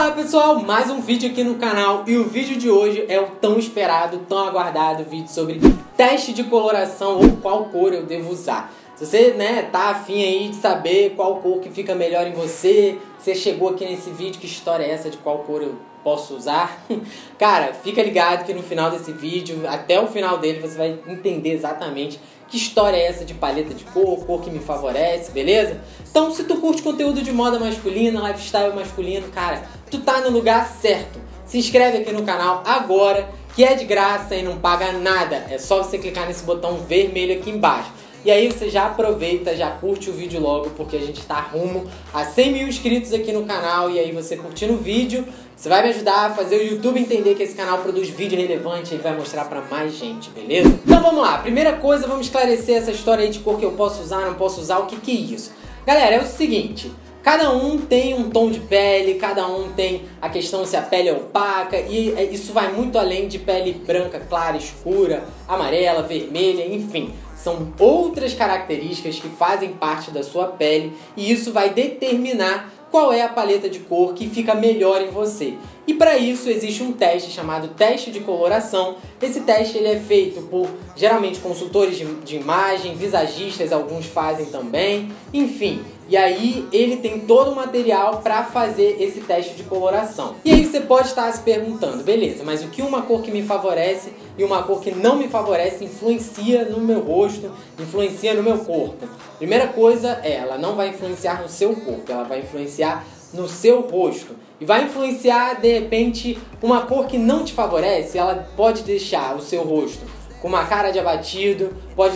Fala pessoal, mais um vídeo aqui no canal e o vídeo de hoje é o tão esperado, tão aguardado vídeo sobre teste de coloração ou qual cor eu devo usar. Se você tá afim aí de saber qual cor que fica melhor em você, você chegou aqui nesse vídeo, que história é essa de qual cor eu posso usar? Cara, fica ligado que no final desse vídeo, até o final dele, você vai entender exatamente que história é essa de paleta de cor que me favorece, beleza? Então, se tu curte conteúdo de moda masculina, lifestyle masculino, cara, tu tá no lugar certo. Se inscreve aqui no canal agora, que é de graça e não paga nada. É só você clicar nesse botão vermelho aqui embaixo. E aí você já aproveita, já curte o vídeo logo, porque a gente tá rumo a 100 mil inscritos aqui no canal. E aí você curtindo o vídeo, você vai me ajudar a fazer o YouTube entender que esse canal produz vídeo relevante. Ele vai mostrar pra mais gente, beleza? Então vamos lá, primeira coisa, vamos esclarecer essa história aí de cor que eu posso usar, não posso usar, o que é isso? Galera, é o seguinte, cada um tem um tom de pele, cada um tem a questão se a pele é opaca, e isso vai muito além de pele branca, clara, escura, amarela, vermelha, enfim. São outras características que fazem parte da sua pele e isso vai determinar qual é a paleta de cor que fica melhor em você. E para isso existe um teste chamado teste de coloração. Esse teste ele é feito por geralmente consultores de imagem, visagistas, alguns fazem também, enfim. E aí ele tem todo o material para fazer esse teste de coloração. E aí você pode estar se perguntando, beleza, mas o que uma cor que me favorece e uma cor que não me favorece influencia no meu rosto, influencia no meu corpo? Primeira coisa é, ela não vai influenciar no seu corpo, ela vai influenciar no seu rosto. E vai influenciar, de repente, uma cor que não te favorece, ela pode deixar o seu rosto com uma cara de abatido, pode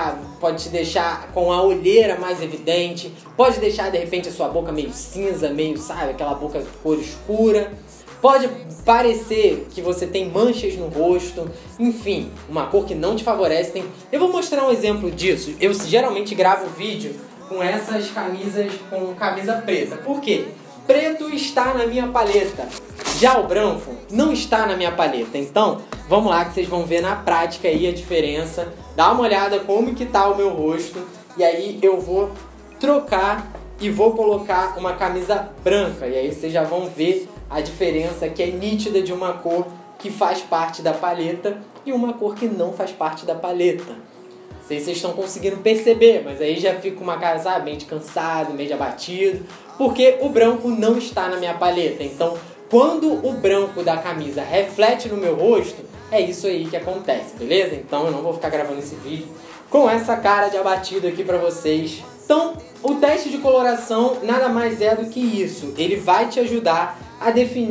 te deixar com a olheira mais evidente, pode deixar de repente a sua boca meio cinza, meio, sabe, aquela boca de cor escura, pode parecer que você tem manchas no rosto, enfim, uma cor que não te favorece. Eu vou mostrar um exemplo disso. Eu geralmente gravo vídeo com essas camisas, com camisa preta. Por quê? Preto está na minha paleta. Já o branco não está na minha paleta. Então, vamos lá que vocês vão ver na prática aí a diferença. Dá uma olhada como que tá o meu rosto. E aí eu vou trocar e vou colocar uma camisa branca. E aí vocês já vão ver a diferença que é nítida de uma cor que faz parte da paleta e uma cor que não faz parte da paleta. Não sei se vocês estão conseguindo perceber, mas aí já fica uma cara, sabe, meio de cansado, meio de abatido, porque o branco não está na minha paleta. Então, quando o branco da camisa reflete no meu rosto, é isso aí que acontece, beleza? Então, eu não vou ficar gravando esse vídeo com essa cara de abatido aqui pra vocês. Então, o teste de coloração nada mais é do que isso. Ele vai te ajudar a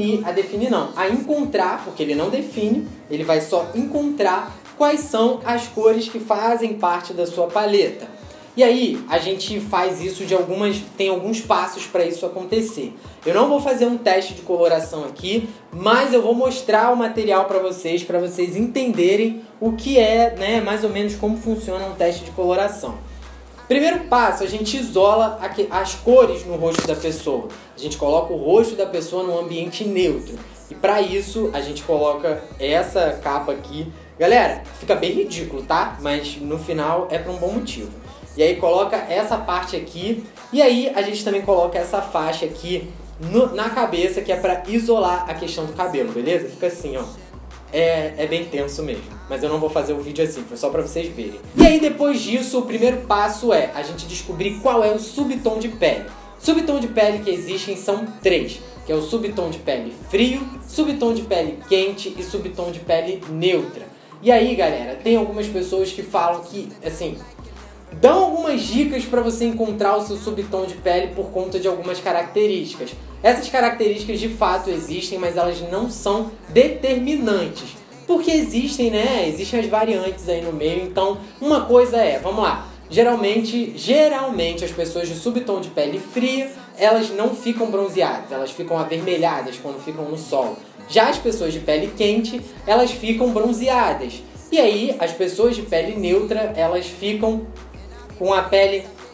encontrar, porque ele não define, ele vai só encontrar quais são as cores que fazem parte da sua paleta. E aí, a gente faz isso tem alguns passos para isso acontecer. Eu não vou fazer um teste de coloração aqui, mas eu vou mostrar o material para vocês entenderem o que é, mais ou menos como funciona um teste de coloração. Primeiro passo, a gente isola as cores no rosto da pessoa. A gente coloca o rosto da pessoa num ambiente neutro. E para isso, a gente coloca essa capa aqui. Galera, fica bem ridículo, tá? Mas no final é por um bom motivo. E aí coloca essa parte aqui. E aí a gente também coloca essa faixa aqui na cabeça, que é para isolar a questão do cabelo, beleza? Fica assim, ó. É bem tenso mesmo. Mas eu não vou fazer o vídeo assim, foi só pra vocês verem. E aí depois disso, o primeiro passo é a gente descobrir qual é o subtom de pele. Subtom de pele que existem são 3. Que é o subtom de pele frio, subtom de pele quente e subtom de pele neutra. E aí, galera, tem algumas pessoas que falam que, assim, dão algumas dicas para você encontrar o seu subtom de pele por conta de algumas características. Essas características de fato existem, mas elas não são determinantes. Porque existem as variantes aí no meio. Então, uma coisa vamos lá. Geralmente as pessoas de subtom de pele fria, elas não ficam bronzeadas, elas ficam avermelhadas quando ficam no sol. Já as pessoas de pele quente, elas ficam bronzeadas. E aí, as pessoas de pele neutra, elas ficam com a pele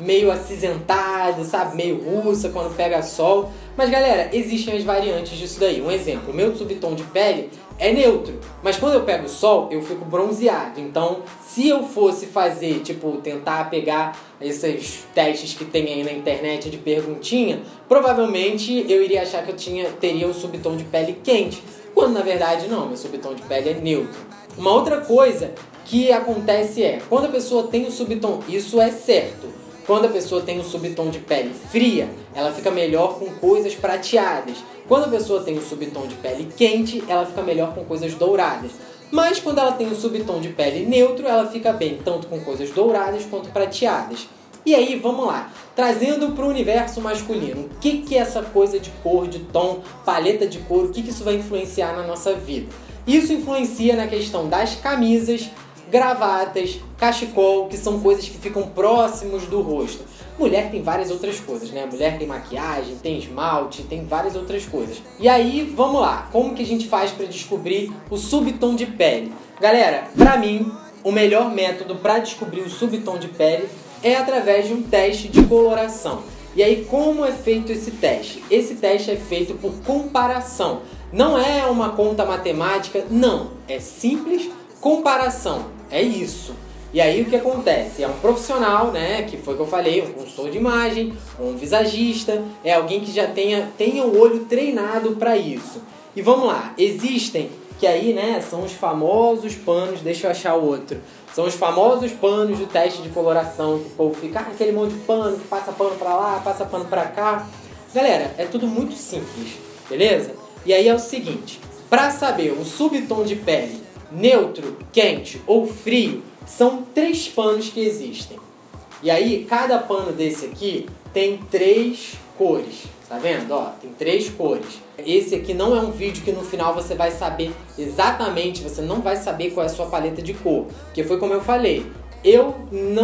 meio acinzentado, sabe? Meio russa quando pega sol. Mas galera, existem as variantes disso daí. Um exemplo, o meu subtom de pele é neutro, mas quando eu pego sol, eu fico bronzeado. Então, se eu fosse fazer, tipo, tentar pegar esses testes que tem aí na internet de perguntinha, provavelmente eu iria achar que eu teria um subtom de pele quente, quando na verdade não, meu subtom de pele é neutro. Uma outra coisa que acontece é, quando a pessoa tem o subtom, isso é certo, quando a pessoa tem um subtom de pele fria, ela fica melhor com coisas prateadas. Quando a pessoa tem um subtom de pele quente, ela fica melhor com coisas douradas. Mas quando ela tem um subtom de pele neutro, ela fica bem tanto com coisas douradas quanto prateadas. E aí, vamos lá, trazendo para o universo masculino, o que é essa coisa de cor, de tom, paleta de cor, o que isso vai influenciar na nossa vida? Isso influencia na questão das camisas, gravatas, cachecol, que são coisas que ficam próximos do rosto. Mulher tem várias outras coisas, né? Mulher tem maquiagem, tem esmalte, tem várias outras coisas. E aí, vamos lá, como que a gente faz para descobrir o subtom de pele? Galera, pra mim, o melhor método para descobrir o subtom de pele é através de um teste de coloração. E aí, como é feito esse teste? Esse teste é feito por comparação. Não é uma conta matemática, não. É simples comparação. É isso. E aí o que acontece? É um profissional, né, que foi o que eu falei, um consultor de imagem, um visagista, é alguém que já tenha o olho treinado para isso. E vamos lá, existem, que aí, né, são os famosos panos, deixa eu achar o outro, são os famosos panos do teste de coloração, que o povo fica, aquele monte de pano, que passa pano para lá, passa pano para cá. Galera, é tudo muito simples, beleza? E aí é o seguinte, para saber o subtom de pele neutro, quente ou frio, são 3 panos que existem. E aí, cada pano desse aqui tem 3 cores. Tá vendo? Ó, tem 3 cores. Esse aqui não é um vídeo que no final você vai saber exatamente, você não vai saber qual é a sua paleta de cor. Porque foi como eu falei, eu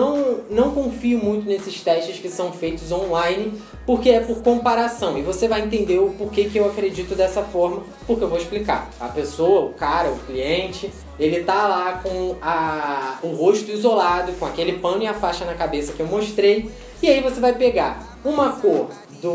não confio muito nesses testes que são feitos online, porque é por comparação. E você vai entender o porquê que eu acredito dessa forma, porque eu vou explicar. A pessoa, o cara, o cliente, ele tá lá com o rosto isolado, com aquele pano e a faixa na cabeça que eu mostrei. E aí você vai pegar uma cor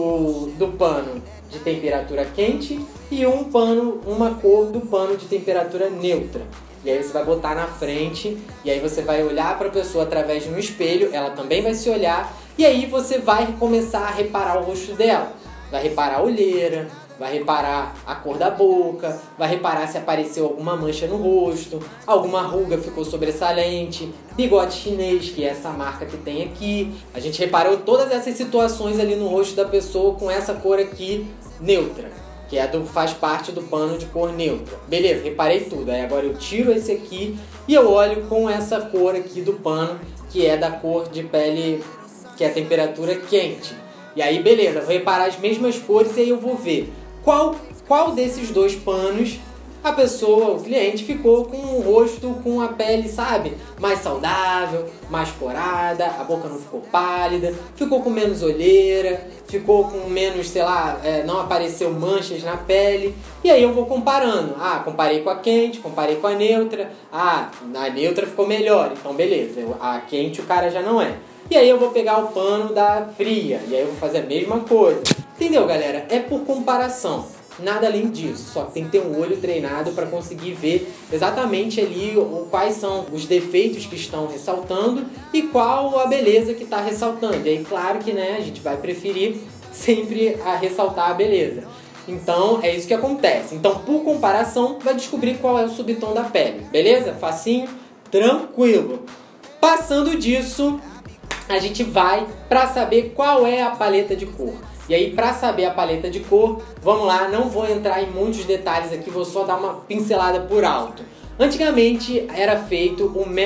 do pano de temperatura quente e uma cor do pano de temperatura neutra. E aí você vai botar na frente, e aí você vai olhar para a pessoa através de um espelho, ela também vai se olhar, e aí você vai começar a reparar o rosto dela. Vai reparar a olheira, vai reparar a cor da boca, vai reparar se apareceu alguma mancha no rosto, alguma ruga ficou sobressalente, bigode chinês, que é essa marca que tem aqui. A gente reparou todas essas situações ali no rosto da pessoa com essa cor aqui neutra, que faz parte do pano de cor neutra. Beleza, reparei tudo. Aí agora eu tiro esse aqui e eu olho com essa cor aqui do pano, que é da cor de pele, que é a temperatura quente. E aí beleza, vou reparar as mesmas cores e aí eu vou ver qual desses 2 panos a pessoa, o cliente, ficou com o rosto, com a pele, sabe, mais saudável, mais corada, a boca não ficou pálida, ficou com menos olheira, ficou com menos, sei lá, não apareceu manchas na pele. E aí eu vou comparando. Comparei com a quente, comparei com a neutra. A neutra ficou melhor, então beleza, a quente o cara já não é. E aí eu vou pegar o pano da fria, e aí eu vou fazer a mesma coisa. Entendeu, galera? É por comparação. Nada além disso, só que tem que ter um olho treinado para conseguir ver exatamente ali quais são os defeitos que estão ressaltando e qual a beleza que está ressaltando. E aí, claro que, né, a gente vai preferir sempre ressaltar a beleza. Então, é isso que acontece. Então, por comparação, vai descobrir qual é o subtom da pele. Beleza? Facinho? Tranquilo. Passando disso, a gente vai para saber qual é a paleta de cor. E aí, para saber a paleta de cor, vamos lá, não vou entrar em muitos detalhes aqui, vou só dar uma pincelada por alto. Antigamente era feito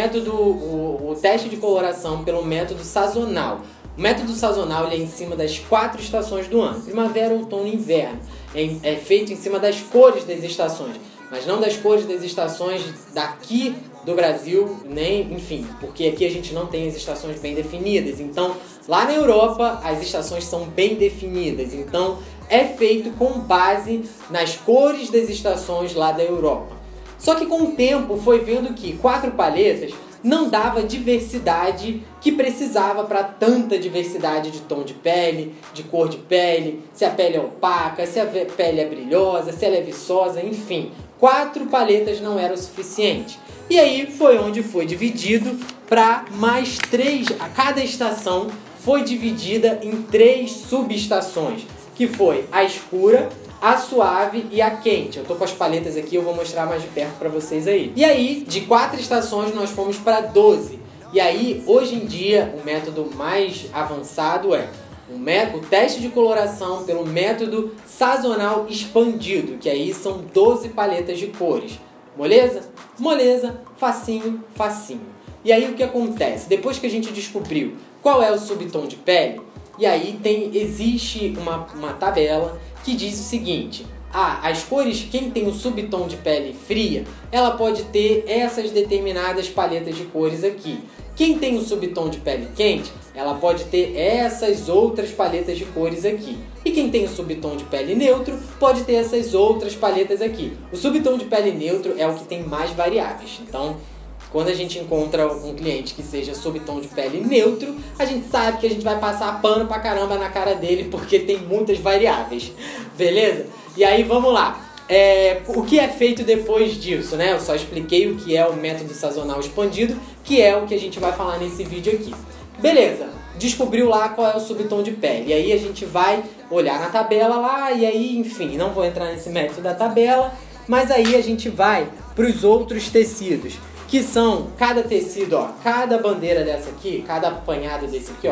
o teste de coloração pelo método sazonal. O método sazonal ele é em cima das 4 estações do ano, primavera, outono e inverno. É feito em cima das cores das estações, mas não das cores das estações daqui do Brasil, nem, enfim, porque aqui a gente não tem as estações bem definidas. Então, lá na Europa, as estações são bem definidas. Então, é feito com base nas cores das estações lá da Europa. Só que com o tempo foi vendo que 4 paletas não dava diversidade que precisava para tanta diversidade de tom de pele, de cor de pele, se a pele é opaca, se a pele é brilhosa, se ela é viçosa, enfim. 4 paletas não era o suficiente. E aí foi onde foi dividido para mais 3, a cada estação foi dividida em 3 subestações, que foi a escura, a suave e a quente. Eu tô com as paletas aqui, eu vou mostrar mais de perto pra vocês aí. E aí, de 4 estações, nós fomos para 12. E aí, hoje em dia, o método mais avançado é o teste de coloração pelo método sazonal expandido, que aí são 12 paletas de cores. Moleza? Moleza, facinho, facinho. E aí, o que acontece? Depois que a gente descobriu qual é o subtom de pele, e aí existe uma tabela que diz o seguinte: as cores, quem tem o subtom de pele fria, ela pode ter essas determinadas paletas de cores aqui. Quem tem o subtom de pele quente, ela pode ter essas outras paletas de cores aqui. E quem tem o subtom de pele neutro, pode ter essas outras paletas aqui. O subtom de pele neutro é o que tem mais variáveis. Então, quando a gente encontra um cliente que seja subtom de pele neutro, a gente sabe que a gente vai passar pano pra caramba na cara dele, porque tem muitas variáveis, beleza? E aí vamos lá, o que é feito depois disso, né? Eu só expliquei o que é o método sazonal expandido, que é o que a gente vai falar nesse vídeo aqui. Beleza, descobriu lá qual é o subtom de pele, e aí a gente vai olhar na tabela lá, e aí, enfim, não vou entrar nesse método da tabela, mas aí a gente vai para os outros tecidos, que são cada tecido, ó, cada bandeira dessa aqui, cada apanhado desse aqui, ó,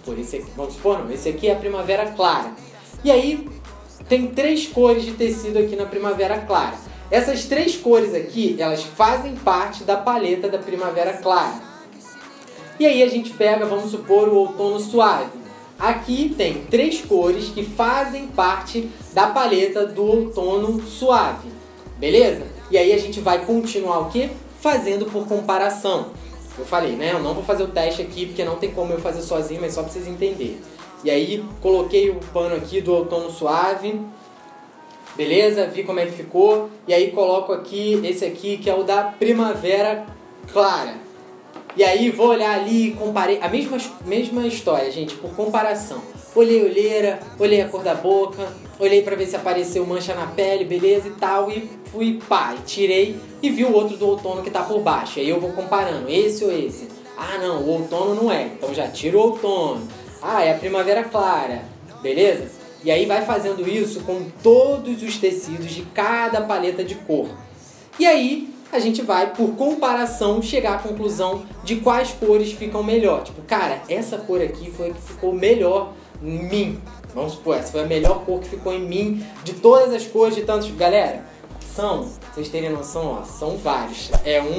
esse aqui é a primavera clara. E aí tem 3 cores de tecido aqui na primavera clara. Essas 3 cores aqui, elas fazem parte da paleta da primavera clara. E aí a gente pega, vamos supor, o outono suave. Aqui tem 3 cores que fazem parte da paleta do outono suave, beleza? E aí a gente vai continuar o quê? Fazendo por comparação. Eu falei, né? Eu não vou fazer o teste aqui porque não tem como eu fazer sozinho, mas só pra vocês entenderem. E aí, coloquei o pano aqui do outono suave. Beleza? Vi como é que ficou. E aí, coloco aqui esse aqui que é o da primavera clara. E aí, vou olhar ali e comparei. A mesma história, gente, por comparação. Olhei a olheira, olhei a cor da boca, olhei pra ver se apareceu mancha na pele, beleza e tal, e fui, pá, e tirei e vi o outro do outono que tá por baixo. Aí eu vou comparando, esse ou esse. Ah, não, o outono não é, então já tiro o outono. Ah, é a primavera clara, beleza? E aí vai fazendo isso com todos os tecidos de cada paleta de cor. E aí a gente vai, por comparação, chegar à conclusão de quais cores ficam melhor. Tipo, cara, essa cor aqui foi a que ficou melhor em mim. Vamos supor, essa foi a melhor cor que ficou em mim de todas as cores de tantos... Galera, pra vocês terem noção, ó, são vários.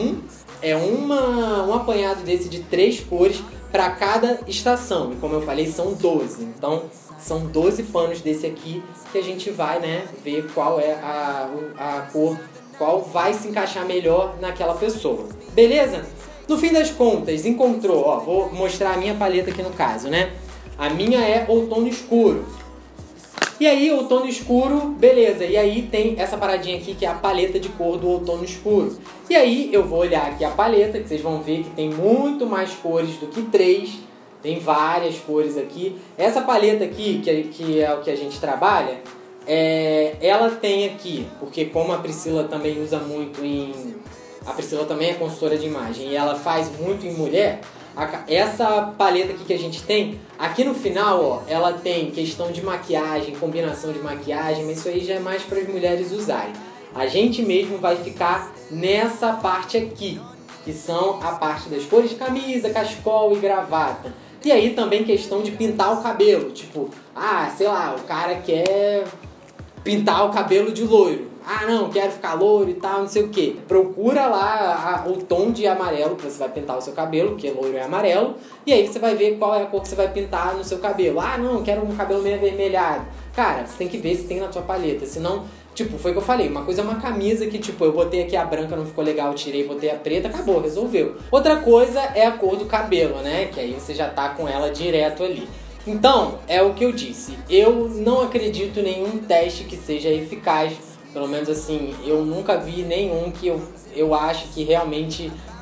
Um apanhado desse de 3 cores para cada estação. E como eu falei, são 12. Então, são 12 panos desse aqui que a gente vai, né, ver qual é a cor, qual vai se encaixar melhor naquela pessoa. Beleza? No fim das contas, encontrou, ó, vou mostrar a minha paleta aqui no caso, né? A minha é outono escuro. E aí, outono escuro, beleza. E aí tem essa paradinha aqui que é a paleta de cor do outono escuro. E aí eu vou olhar aqui a paleta, que vocês vão ver que tem muito mais cores do que 3. Tem várias cores aqui. Essa paleta aqui, que é o que a gente trabalha, ela tem aqui, porque como a Priscila também usa muito a Priscila também é consultora de imagem e ela faz muito em mulher. Essa paleta aqui que a gente tem, aqui no final, ó, ela tem questão de maquiagem, combinação de maquiagem, mas isso aí já é mais para as mulheres usarem. A gente mesmo vai ficar nessa parte aqui, que são a parte das cores de camisa, cachecol e gravata. E aí também questão de pintar o cabelo, tipo, sei lá, o cara quer pintar o cabelo de loiro. Não, quero ficar loiro e tal, não sei o que. Procura lá o tom de amarelo que você vai pintar o seu cabelo, porque loiro é amarelo. E aí você vai ver qual é a cor que você vai pintar no seu cabelo. Não, quero um cabelo meio avermelhado. Cara, você tem que ver se tem na sua paleta. Senão, tipo, foi o que eu falei. Uma coisa é uma camisa que, tipo, eu botei aqui a branca, não ficou legal, tirei, botei a preta, acabou, resolveu. Outra coisa é a cor do cabelo, né? Que aí você já tá com ela direto ali. Então, é o que eu disse. Eu não acredito em nenhum teste que seja eficaz. Pelo menos assim, eu nunca vi nenhum que eu acho que realmente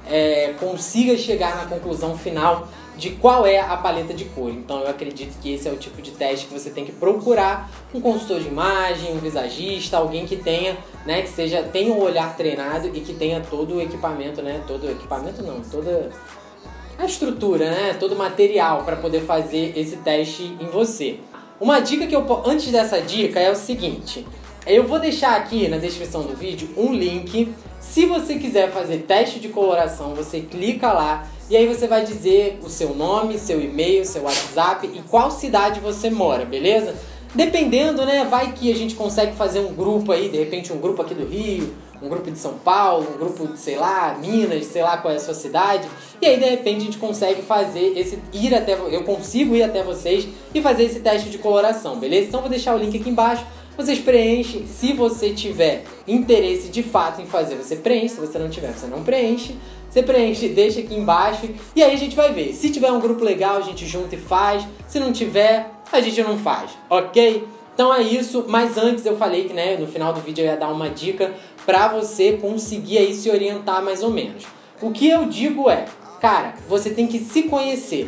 consiga chegar na conclusão final de qual é a paleta de cor. Então eu acredito que esse é o tipo de teste que você tem que procurar um consultor de imagem, um visagista, alguém que tenha, né, tenha um olhar treinado e que tenha todo o equipamento, né, toda a estrutura, né, todo o material para poder fazer esse teste em você. Uma dica que antes dessa dica é o seguinte: eu vou deixar aqui na descrição do vídeo um link. Se você quiser fazer teste de coloração, você clica lá e aí você vai dizer o seu nome, seu e-mail, seu WhatsApp e qual cidade você mora, beleza? Dependendo, né, vai que a gente consegue fazer um grupo aí, de repente um grupo aqui do Rio, um grupo de São Paulo, um grupo de, sei lá, Minas, sei lá qual é a sua cidade. E aí, de repente, a gente consegue fazer eu consigo ir até vocês e fazer esse teste de coloração, beleza? Então, eu vou deixar o link aqui embaixo. Vocês preenchem, se você tiver interesse de fato em fazer, você preenche, se você não tiver, você não preenche. Você preenche, deixa aqui embaixo e aí a gente vai ver. Se tiver um grupo legal, a gente junta e faz. Se não tiver, a gente não faz, ok? Então é isso, mas antes eu falei que, né, no final do vídeo eu ia dar uma dica pra você conseguir aí se orientar mais ou menos. O que eu digo é, cara, você tem que se conhecer.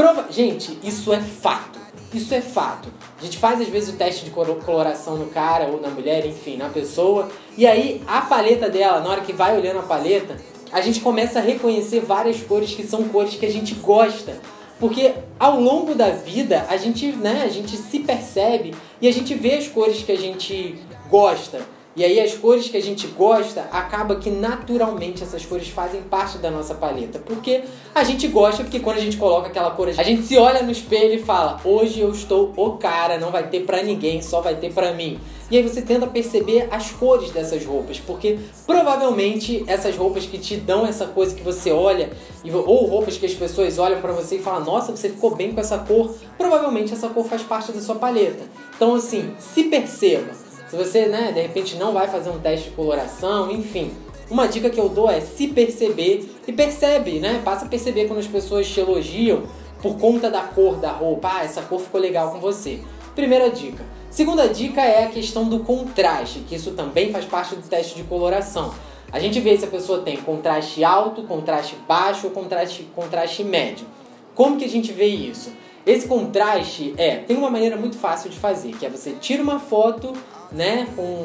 Gente, isso é fato. Isso é fato. A gente faz às vezes o teste de coloração no cara ou na mulher, enfim, na pessoa. E aí a paleta dela, na hora que vai olhando a paleta, a gente começa a reconhecer várias cores que são cores que a gente gosta. Porque ao longo da vida a gente se percebe e a gente vê as cores que a gente gosta. E aí as cores que a gente gosta, acaba que naturalmente essas cores fazem parte da nossa paleta. Porque a gente gosta, porque quando a gente coloca aquela cor, a gente se olha no espelho e fala: hoje eu estou o cara, não vai ter pra ninguém, só vai ter pra mim. E aí você tenta perceber as cores dessas roupas, porque provavelmente essas roupas que te dão essa coisa que você olha, ou roupas que as pessoas olham pra você e falam: nossa, você ficou bem com essa cor, provavelmente essa cor faz parte da sua paleta. Então assim, se perceba. Se você, né, de repente não vai fazer um teste de coloração, enfim, uma dica que eu dou é se perceber e percebe, né? Passa a perceber quando as pessoas te elogiam por conta da cor da roupa. Ah, essa cor ficou legal com você. Primeira dica. Segunda dica é a questão do contraste, que isso também faz parte do teste de coloração. A gente vê se a pessoa tem contraste alto, contraste baixo ou contraste médio. Como que a gente vê isso? Esse contraste tem uma maneira muito fácil de fazer, que é você tira uma foto, né,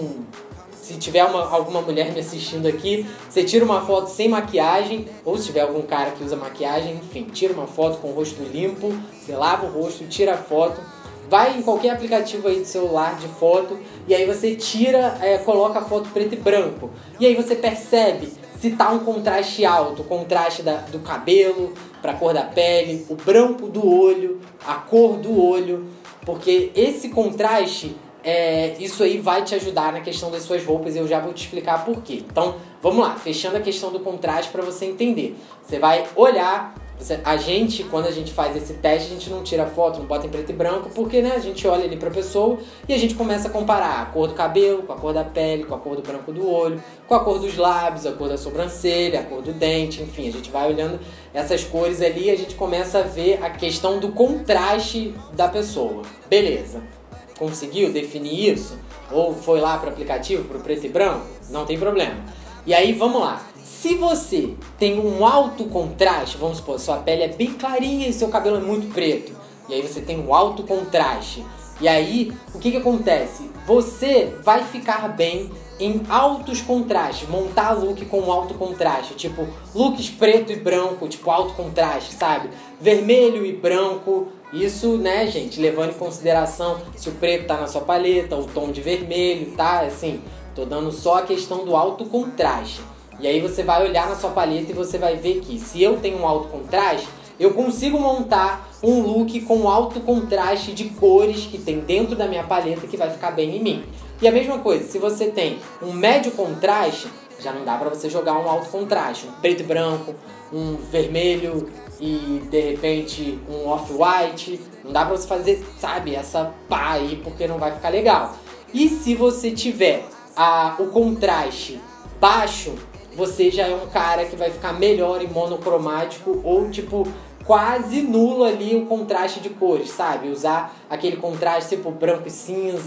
se tiver alguma mulher me assistindo aqui, você tira uma foto sem maquiagem, ou se tiver algum cara que usa maquiagem, enfim, tira uma foto com o rosto limpo, você lava o rosto, tira a foto, vai em qualquer aplicativo aí do celular de foto, e aí você tira, coloca a foto preto e branco, e aí você percebe se tá um contraste alto, o contraste do cabelo para a cor da pele, o branco do olho, a cor do olho, porque esse contraste, isso aí vai te ajudar na questão das suas roupas e eu já vou te explicar por quê. Então, vamos lá, fechando a questão do contraste para você entender. Você vai olhar, quando a gente faz esse teste, a gente não tira foto, não bota em preto e branco, porque, né, a gente olha ali pra pessoa e a gente começa a comparar a cor do cabelo, com a cor da pele, com a cor do branco do olho, com a cor dos lábios, a cor da sobrancelha, a cor do dente, enfim, a gente vai olhando essas cores ali e a gente começa a ver a questão do contraste da pessoa. Beleza. Conseguiu definir isso? Ou foi lá pro aplicativo, pro preto e branco? Não tem problema. E aí, vamos lá. Se você tem um alto contraste, vamos supor, sua pele é bem clarinha e seu cabelo é muito preto, e aí você tem um alto contraste, e aí, o que acontece? Você vai ficar bem em altos contrastes, montar look com alto contraste, tipo, looks preto e branco, tipo, alto contraste, sabe? Vermelho e branco, isso, né, gente, levando em consideração se o preto tá na sua paleta, o tom de vermelho, tá? Assim, tô dando só a questão do alto contraste. E aí você vai olhar na sua paleta e você vai ver que se eu tenho um alto contraste, eu consigo montar um look com alto contraste de cores que tem dentro da minha paleta que vai ficar bem em mim. E a mesma coisa, se você tem um médio contraste, já não dá pra você jogar um alto contraste, um preto e branco, um vermelho e de repente um off-white, não dá pra você fazer, sabe, essa pá aí porque não vai ficar legal. E se você tiver o contraste baixo, você já é um cara que vai ficar melhor em monocromático ou tipo quase nulo ali o contraste de cores, sabe? Usar aquele contraste tipo branco e cinza,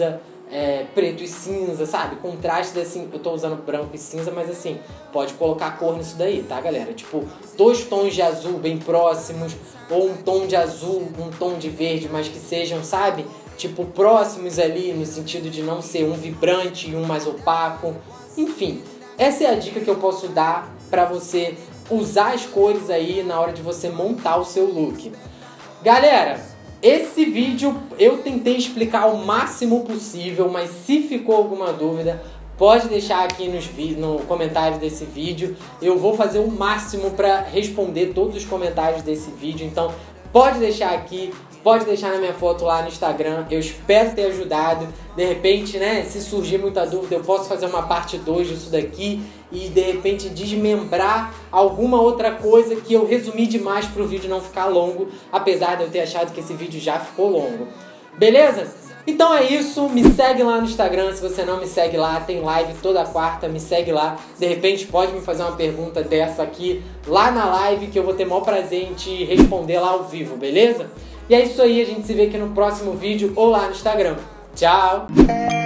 preto e cinza, sabe? Contrastes assim, eu tô usando branco e cinza, mas assim, pode colocar cor nisso daí, tá, galera? Tipo, 2 tons de azul bem próximos, ou um tom de azul, um tom de verde, mas que sejam, sabe? Tipo, próximos ali, no sentido de não ser um vibrante e um mais opaco. Enfim, essa é a dica que eu posso dar pra você usar as cores aí na hora de você montar o seu look. Galera, esse vídeo eu tentei explicar o máximo possível, mas se ficou alguma dúvida, pode deixar aqui no comentário desse vídeo. Eu vou fazer o máximo para responder todos os comentários desse vídeo, então pode deixar aqui, pode deixar na minha foto lá no Instagram. Eu espero ter ajudado. De repente, né, se surgir muita dúvida, eu posso fazer uma parte 2 disso daqui e de repente desmembrar alguma outra coisa que eu resumi demais para o vídeo não ficar longo, apesar de eu ter achado que esse vídeo já ficou longo. Beleza? Então é isso, me segue lá no Instagram, se você não me segue lá, tem live toda quarta, me segue lá. De repente pode me fazer uma pergunta dessa aqui lá na live, que eu vou ter o maior prazer em te responder lá ao vivo, beleza? E é isso aí, a gente se vê aqui no próximo vídeo ou lá no Instagram. Tchau!